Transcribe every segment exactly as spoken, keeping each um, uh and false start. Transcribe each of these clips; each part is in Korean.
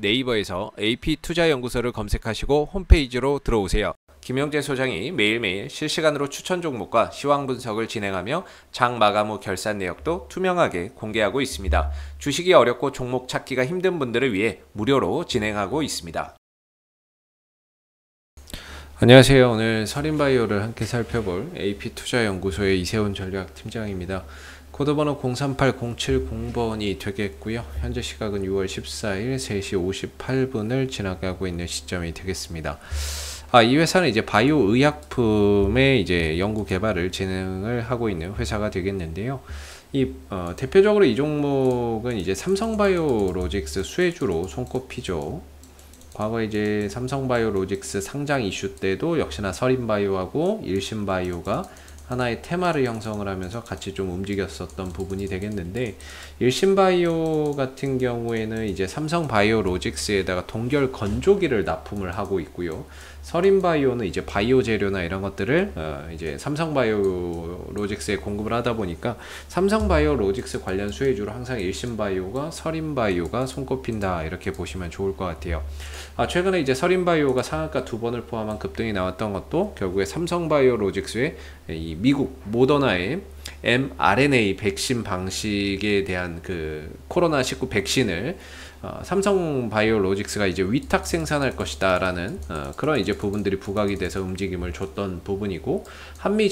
네이버에서 에이피투자연구소를 검색하시고 홈페이지로 들어오세요. 김영재 소장이 매일매일 실시간으로 추천 종목과 시황 분석을 진행하며 장 마감 후 결산 내역도 투명하게 공개하고 있습니다. 주식이 어렵고 종목 찾기가 힘든 분들을 위해 무료로 진행하고 있습니다. 안녕하세요. 오늘 서린바이오를 함께 살펴볼 에이피투자연구소의 이세훈 전략팀장입니다. 코드번호 공삼팔 공칠공 번이 되겠고요. 현재 시각은 유월 십사일 세 시 오십팔 분을 지나가고 있는 시점이 되겠습니다. 아, 이 회사는 이제 바이오 의약품의 이제 연구 개발을 진행을 하고 있는 회사가 되겠는데요. 이 어, 대표적으로 이 종목은 이제 삼성바이오로직스 수혜주로 손꼽히죠. 과거 이제 삼성바이오로직스 상장 이슈 때도 역시나 서린바이오하고 일신바이오가 하나의 테마를 형성을 하면서 같이 좀 움직였었던 부분이 되겠는데, 일신바이오 같은 경우에는 이제 삼성바이오로직스에다가 동결 건조기를 납품을 하고 있고요. 서린바이오는 이제 바이오 재료나 이런 것들을 어 이제 삼성바이오로직스에 공급을 하다 보니까 삼성바이오로직스 관련 수혜주로 항상 일신바이오가 서린바이오가 손꼽힌다, 이렇게 보시면 좋을 것 같아요. 아, 최근에 이제 서린바이오가 상한가 두 번을 포함한 급등이 나왔던 것도 결국에 삼성바이오로직스의 이 미국 모더나의 엠알엔에이 백신 방식에 대한 그 코로나 십구 백신을 어, 삼성바이오로직스가 이제 위탁 생산할 것이다 라는 어, 그런 이제 부분들이 부각이 돼서 움직임을 줬던 부분이고, 한미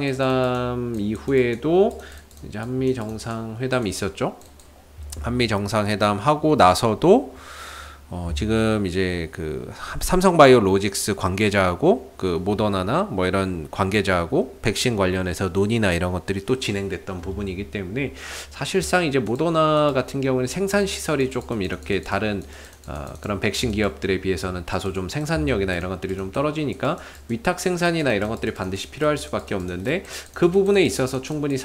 정상회담 이후에도 이제 한미 정상회담이 있었죠. 한미 정상회담 하고 나서도 어, 지금 이제 그 삼성바이오로직스 관계자하고 그 모더나나 뭐 이런 관계자하고 백신 관련해서 논의나 이런 것들이 또 진행됐던 부분이기 때문에, 사실상 이제 모더나 같은 경우는 생산 시설이 조금 이렇게 다른 어, 그런 백신 기업들에 비해서는 다소 좀 생산력이나 이런 것들이 좀 떨어지니까 위탁 생산이나 이런 것들이 반드시 필요할 수밖에 없는데, 그 부분에 있어서 충분히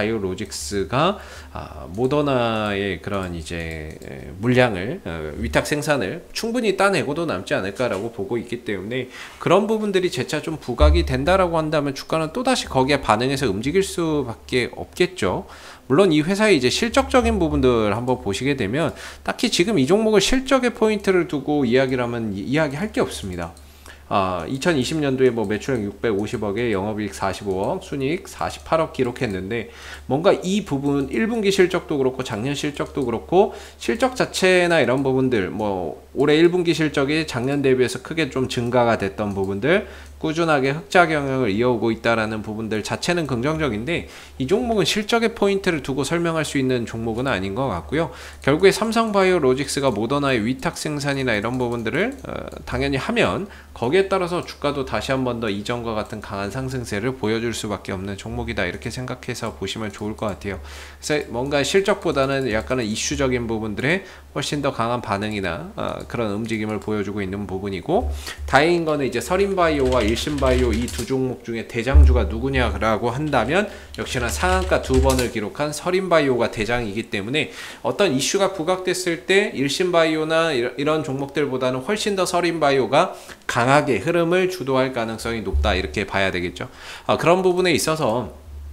삼성바이오로직스가 아, 모더나의 그런 이제 물량을 어, 위탁 생산을 충분히 따내고도 남지 않을까라고 보고 있기 때문에, 그런 부분들이 재차 좀 부각이 된다라고 한다면 주가는 또다시 거기에 반응해서 움직일 수밖에 없겠죠. 물론 이 회사의 이제 실적적인 부분들 한번 보시게 되면 딱히 지금 이 종목을 실적의 포인트를 두고 이야기를 하면 이야기할 게 없습니다. 아, 이천이십 년도에 뭐 매출액 육백오십억에 영업이익 사십오억, 순이익 사십팔억 기록했는데, 뭔가 이 부분 일 분기 실적도 그렇고 작년 실적도 그렇고 실적 자체나 이런 부분들, 뭐 올해 일 분기 실적이 작년 대비해서 크게 좀 증가가 됐던 부분들, 꾸준하게 흑자 경영을 이어오고 있다라는 부분들 자체는 긍정적인데, 이 종목은 실적의 포인트를 두고 설명할 수 있는 종목은 아닌 것 같고요. 결국에 삼성바이오로직스가 모더나의 위탁 생산이나 이런 부분들을 어, 당연히 하면 거기에 따라서 주가도 다시 한 번 더 이전과 같은 강한 상승세를 보여줄 수밖에 없는 종목이다, 이렇게 생각해서 보시면 좋을 것 같아요. 그래서 뭔가 실적보다는 약간은 이슈적인 부분들에 훨씬 더 강한 반응이나 어, 그런 움직임을 보여주고 있는 부분이고, 다행인 거는 이제 서린바이오와 일신바이오 이 두 종목 중에 대장주가 누구냐라고 한다면 역시나 상한가 두 번을 기록한 서린바이오가 대장이기 때문에, 어떤 이슈가 부각됐을 때 일신바이오나 이런 종목들보다는 훨씬 더 서린바이오가 강하게 흐름을 주도할 가능성이 높다, 이렇게 봐야 되겠죠. 아, 그런 부분에 있어서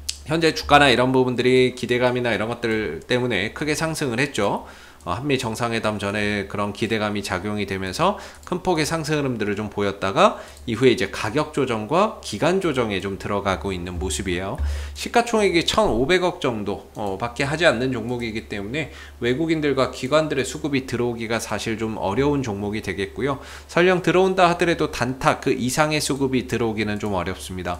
현재 주가나 이런 부분들이 기대감이나 이런 것들 때문에 크게 상승을 했죠. 어, 한미 정상회담 전에 그런 기대감이 작용이 되면서 큰 폭의 상승 흐름들을 좀 보였다가 이후에 이제 가격 조정과 기간 조정에 좀 들어가고 있는 모습이에요. 시가총액이 천오백억 정도 어, 밖에 하지 않는 종목이기 때문에 외국인들과 기관들의 수급이 들어오기가 사실 좀 어려운 종목이 되겠고요. 설령 들어온다 하더라도 단타 그 이상의 수급이 들어오기는 좀 어렵습니다.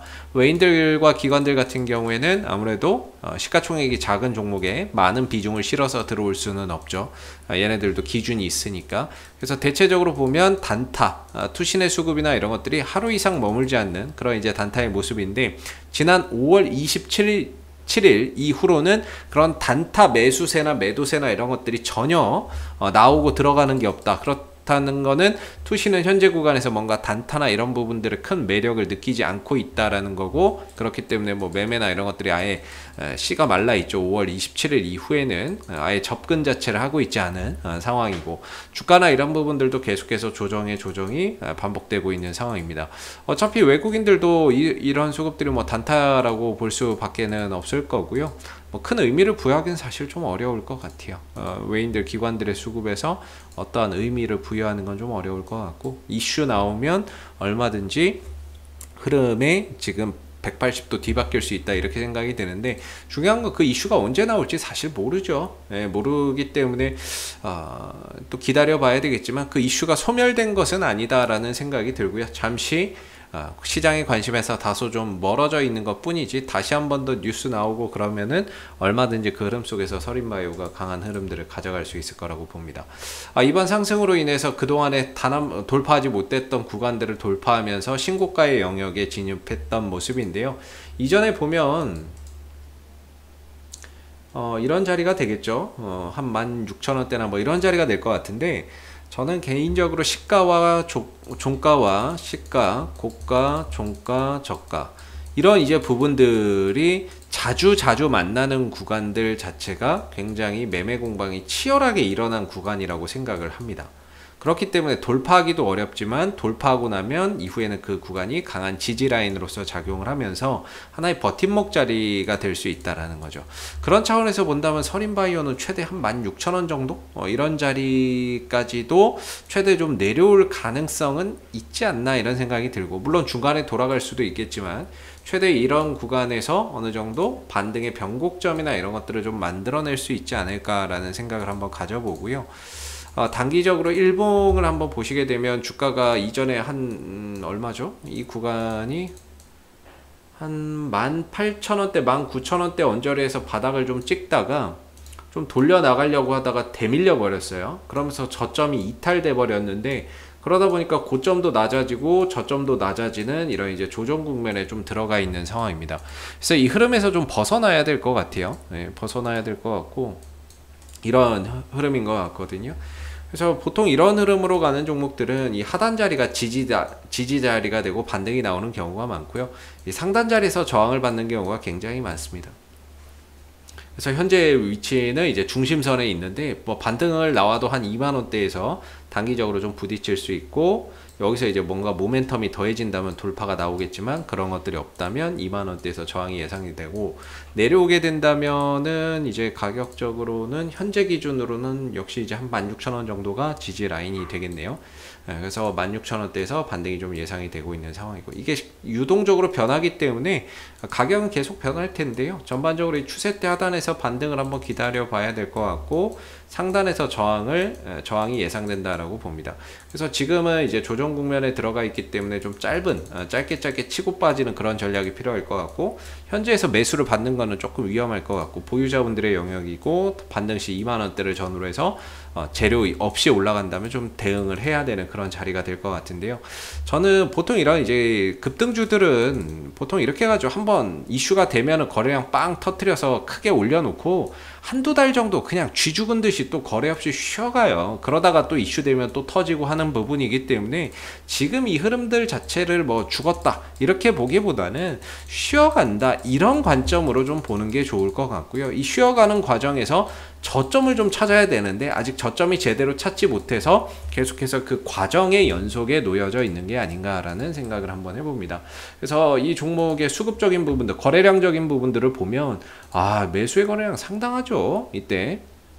외인들과 기관들 같은 경우에는 아무래도 어, 시가총액이 작은 종목에 많은 비중을 실어서 들어올 수는 없죠. 아, 얘네들도 기준이 있으니까. 그래서 대체적으로 보면 단타, 아, 투신의 수급이나 이런 것들이 하루 이상 머물지 않는 그런 이제 단타의 모습인데, 지난 오월 이십칠일 칠일 이후로는 그런 단타 매수세나 매도세나 이런 것들이 전혀 어, 나오고 들어가는 게 없다. 그렇다는 거는 투시는 현재 구간에서 뭔가 단타나 이런 부분들의 큰 매력을 느끼지 않고 있다라는 거고, 그렇기 때문에 뭐 매매나 이런 것들이 아예 씨가 말라 있죠. 오월 이십칠일 이후에는 아예 접근 자체를 하고 있지 않은 상황이고, 주가나 이런 부분들도 계속해서 조정의 조정이 반복되고 있는 상황입니다. 어차피 외국인들도 이, 이런 수급들이 뭐 단타라고 볼 수밖에는 없을 거고요. 뭐 큰 의미를 부여하기는 사실 좀 어려울 것 같아요. 어, 외인들 기관들의 수급에서 어떠한 의미를 부여하는 건 좀 어려울 것 같고, 이슈 나오면 얼마든지 흐름에 지금 백팔십 도 뒤바뀔 수 있다 이렇게 생각이 되는데, 중요한 건 그 이슈가 언제 나올지 사실 모르죠. 예, 모르기 때문에 어, 또 기다려 봐야 되겠지만 그 이슈가 소멸된 것은 아니다라는 생각이 들고요. 잠시 어, 시장의 관심에서 다소 좀 멀어져 있는 것 뿐이지, 다시 한 번 더 뉴스 나오고 그러면은 얼마든지 그 흐름 속에서 서린바이오가 강한 흐름들을 가져갈 수 있을 거라고 봅니다. 아, 이번 상승으로 인해서 그동안에 단 한 돌파하지 못했던 구간들을 돌파하면서 신고가의 영역에 진입했던 모습인데요. 이전에 보면 어, 이런 자리가 되겠죠. 어, 한 만 육천 원대나 뭐 이런 자리가 될 것 같은데, 저는 개인적으로 시가와 조, 종가와 시가, 고가, 종가, 저가 이런 이제 부분들이 자주 자주 만나는 구간들 자체가 굉장히 매매 공방이 치열하게 일어난 구간이라고 생각을 합니다. 그렇기 때문에 돌파하기도 어렵지만 돌파하고 나면 이후에는 그 구간이 강한 지지 라인으로서 작용을 하면서 하나의 버팀목 자리가 될 수 있다라는 거죠. 그런 차원에서 본다면 서린바이오는 최대 한 만 육천 원 정도? 어, 이런 자리까지도 최대 좀 내려올 가능성은 있지 않나 이런 생각이 들고, 물론 중간에 돌아갈 수도 있겠지만 최대 이런 구간에서 어느 정도 반등의 변곡점이나 이런 것들을 좀 만들어낼 수 있지 않을까라는 생각을 한번 가져보고요. 어, 단기적으로 일봉을 한번 보시게 되면 주가가 이전에 한 음, 얼마죠? 이 구간이 한 만 팔천 원대, 만 구천 원대 언저리에서 바닥을 좀 찍다가 좀 돌려 나가려고 하다가 대밀려 버렸어요. 그러면서 저점이 이탈돼 버렸는데, 그러다 보니까 고점도 낮아지고 저점도 낮아지는 이런 이제 조정 국면에 좀 들어가 있는 상황입니다. 그래서 이 흐름에서 좀 벗어나야 될 것 같아요. 네, 벗어나야 될 것 같고, 이런 흐름인 것 같거든요. 그래서 보통 이런 흐름으로 가는 종목들은 이 하단 자리가 지지, 지지 자리가 되고 반등이 나오는 경우가 많고요. 이 상단 자리에서 저항을 받는 경우가 굉장히 많습니다. 그래서 현재 위치는 이제 중심선에 있는데, 뭐 반등을 나와도 한 이만 원대에서 단기적으로 좀 부딪힐 수 있고, 여기서 이제 뭔가 모멘텀이 더해진다면 돌파가 나오겠지만 그런 것들이 없다면 이만 원대에서 저항이 예상이 되고, 내려오게 된다면은 이제 가격적으로는 현재 기준으로는 역시 이제 한 만 육천 원 정도가 지지 라인이 되겠네요. 그래서 만 육천 원대에서 반등이 좀 예상이 되고 있는 상황이고, 이게 유동적으로 변하기 때문에 가격은 계속 변할 텐데요. 전반적으로 이 추세대 하단에서 반등을 한번 기다려 봐야 될 것 같고, 상단에서 저항을 저항이 예상된다라고 봅니다. 그래서 지금은 이제 조정 국면에 들어가 있기 때문에 좀 짧은 짧게 짧게 치고 빠지는 그런 전략이 필요할 것 같고, 현재에서 매수를 받는 거는 조금 위험할 것 같고, 보유자분들의 영역이고, 반등 시 이만 원대를 전후로 해서 어, 재료 없이 올라간다면 좀 대응을 해야 되는 그런 자리가 될 것 같은데요. 저는 보통 이런 이제 급등주들은 보통 이렇게 가죠. 한번 이슈가 되면은 거래량 빵 터트려서 크게 올려놓고 한두 달 정도 그냥 쥐 죽은 듯이 또 거래 없이 쉬어가요. 그러다가 또 이슈 되면 또 터지고 하는 부분이기 때문에 지금 이 흐름들 자체를 뭐 죽었다 이렇게 보기보다는 쉬어간다 이런 관점으로 좀 보는 게 좋을 것 같고요. 이 쉬어가는 과정에서 저점을 좀 찾아야 되는데 아직 저점이 제대로 찾지 못해서 계속해서 그 과정의 연속에 놓여져 있는 게 아닌가라는 생각을 한번 해봅니다. 그래서 이 종목의 수급적인 부분들, 거래량적인 부분들을 보면 아, 매수의 거래량 상당하죠. 이때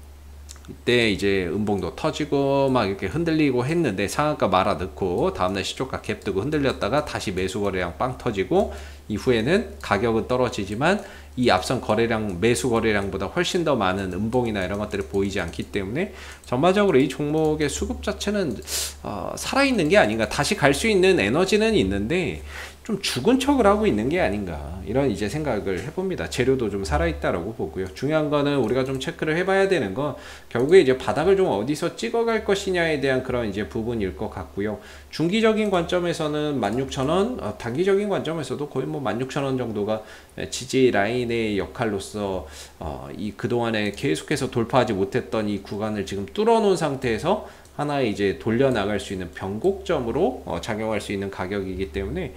이때 이제 음봉도 터지고 막 이렇게 흔들리고 했는데 상한가 말아 넣고 다음날 시초가 갭 뜨고 흔들렸다가 다시 매수 거래량 빵 터지고, 이후에는 가격은 떨어지지만 이 앞선 거래량, 매수 거래량보다 훨씬 더 많은 음봉이나 이런 것들이 보이지 않기 때문에 전반적으로 이 종목의 수급 자체는 어, 살아있는 게 아닌가, 다시 갈 수 있는 에너지는 있는데 좀 죽은 척을 하고 있는 게 아닌가, 이런 이제 생각을 해봅니다. 재료도 좀 살아있다라고 보고요. 중요한 거는 우리가 좀 체크를 해봐야 되는 건 결국에 이제 바닥을 좀 어디서 찍어갈 것이냐에 대한 그런 이제 부분일 것 같고요. 중기적인 관점에서는 만 육천 원, 어, 단기적인 관점에서도 거의 뭐 만 육천 원 정도가 지지 라인의 역할로서 어, 이 그동안에 계속해서 돌파하지 못했던 이 구간을 지금 뚫어놓은 상태에서 하나의 이제 돌려 나갈 수 있는 변곡점으로 어, 작용할 수 있는 가격이기 때문에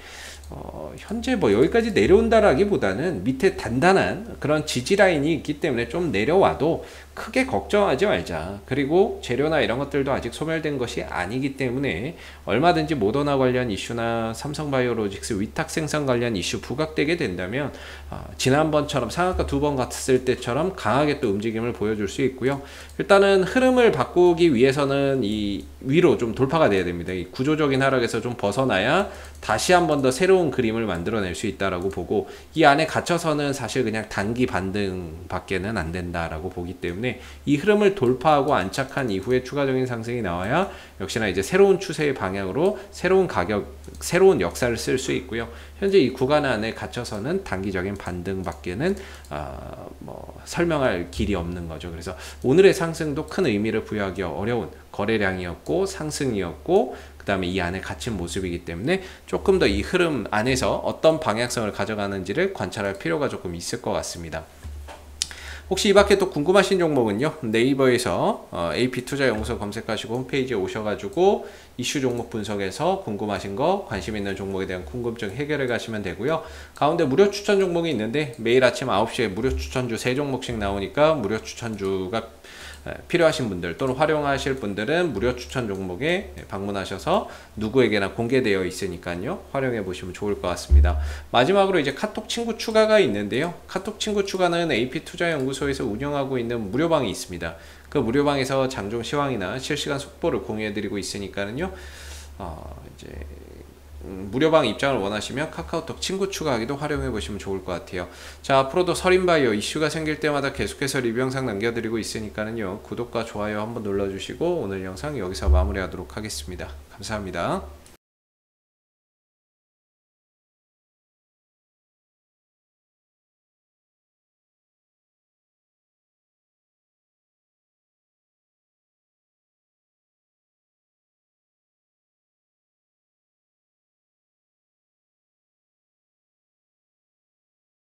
어, 현재 뭐 여기까지 내려온다라기보다는 밑에 단단한 그런 지지 라인이 있기 때문에 좀 내려와도 크게 걱정하지 말자. 그리고 재료나 이런 것들도 아직 소멸된 것이 아니기 때문에 얼마든지 모더나 관련 이슈나 삼성바이오로직스 위탁 생산 관련 이슈 부각되게 된다면 어, 지난번처럼 상한가 두 번 갔을 때처럼 강하게 또 움직임을 보여줄 수 있고요. 일단은 흐름을 바꾸기 위해서는 이 위로 좀 돌파가 돼야 됩니다. 이 구조적인 하락에서 좀 벗어나야 다시 한 번 더 새로운 그림을 만들어낼 수 있다라고 보고, 이 안에 갇혀서는 사실 그냥 단기 반등밖에는 안 된다라고 보기 때문에 이 흐름을 돌파하고 안착한 이후에 추가적인 상승이 나와야 역시나 이제 새로운 추세의 방향으로 새로운 가격, 새로운 역사를 쓸 수 있고요. 현재 이 구간 안에 갇혀서는 단기적인 반등밖에는 어, 뭐 설명할 길이 없는 거죠. 그래서 오늘의 상승도 큰 의미를 부여하기 어려운 거래량이었고 상승이었고, 그 다음에 이 안에 갇힌 모습이기 때문에 조금 더 이 흐름 안에서 어떤 방향성을 가져가는지를 관찰할 필요가 조금 있을 것 같습니다. 혹시 이 밖에 또 궁금하신 종목은요, 네이버에서 어, 에이피투자연구소 검색하시고 홈페이지에 오셔가지고 이슈 종목 분석에서 궁금하신 거, 관심 있는 종목에 대한 궁금증 해결해 가시면 되고요. 가운데 무료 추천 종목이 있는데 매일 아침 아홉 시에 무료 추천주 세 종목씩 나오니까 무료 추천주가 필요하신 분들 또는 활용하실 분들은 무료 추천 종목에 방문하셔서 누구에게나 공개되어 있으니까요, 활용해 보시면 좋을 것 같습니다. 마지막으로 이제 카톡 친구 추가가 있는데요, 카톡 친구 추가는 에이피투자연구소에서 운영하고 있는 무료방이 있습니다. 그 무료방에서 장중 시황이나 실시간 속보를 공유해 드리고 있으니까는요, 어 이제 음, 무료방 입장을 원하시면 카카오톡 친구 추가하기도 활용해 보시면 좋을 것 같아요. 자, 앞으로도 설인바이오 이슈가 생길 때마다 계속해서 리뷰 영상 남겨드리고 있으니까는요, 구독과 좋아요 한번 눌러주시고 오늘 영상 여기서 마무리하도록 하겠습니다. 감사합니다.